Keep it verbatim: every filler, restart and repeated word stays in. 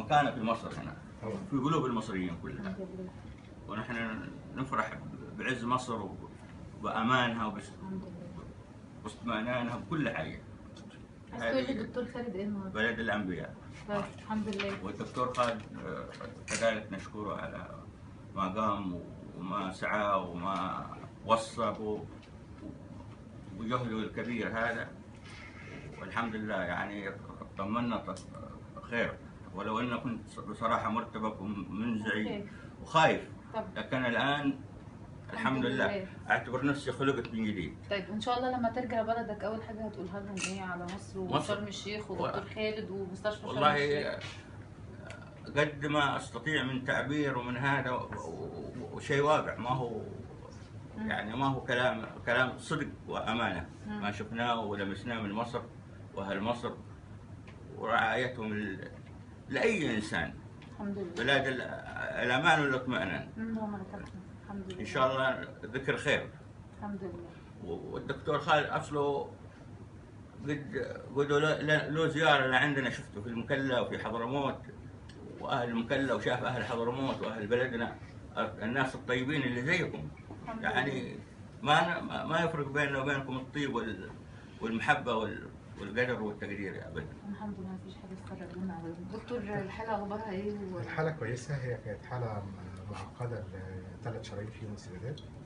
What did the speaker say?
مكانه في مصر هنا في قلوب المصريين كلها، ونحن نفرح بعز مصر وبأمانها واطمئنانها بكل حاجة. عايز تقول للدكتور خالد ايه النهارده؟ بلد الأنبياء. طيب الحمد لله. والدكتور خالد كذلك نشكره على ما قام وما سعى وما وصى وجهده الكبير هذا، والحمد لله يعني طمنا خير، ولو اني كنت بصراحه مرتبك ومنزعج وخايف، لكن الان الحمد لله اعتبر نفسي خلقت من جديد. طيب ان شاء الله لما ترجع بلدك اول حاجه هتقولها لهم ايه على مصر وشرم الشيخ ودكتور خالد ومستشفى شرم والله الشيخ؟ قد ما استطيع من تعبير ومن هذا وشيء واقع، ما هو يعني ما هو كلام كلام صدق وامانه، ما شفناه ولمسناه من مصر واهل مصر ورعايتهم ل... لاي انسان. الحمد لله. بلاد الامان والاطمئنان. الحمد لله. ان شاء الله ذكر خير. الحمد لله. والدكتور خالد اصله قد قد له زياره لعندنا، شفته في المكلا وفي حضرموت، واهل المكلا وشاف اهل حضرموت واهل بلدنا الناس الطيبين اللي زيكم، يعني ما ما يفرق بيننا وبينكم الطيب والمحبه والقدر والتقدير ابدا. الحمد لله مفيش حاجه تفرق بيننا عليهم. دكتور الحاله اخبارها ايه؟ الحاله كويسه، هي كانت حاله معقده لثلاث شرايين فيهم انسدادات.